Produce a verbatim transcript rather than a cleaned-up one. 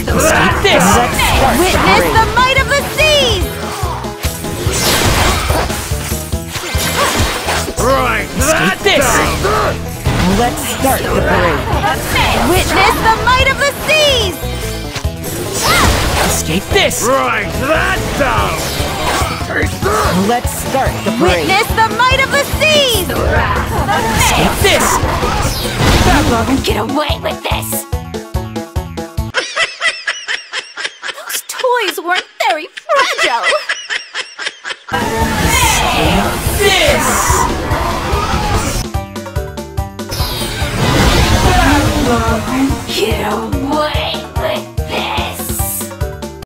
Escape this! Witness the might of the seas! Right, Escape this! Let's start the parade. Witness the might of the seas! Escape this! Right, that down! Let's start the parade. Witness the might of the seas! Escape this! Get away with this!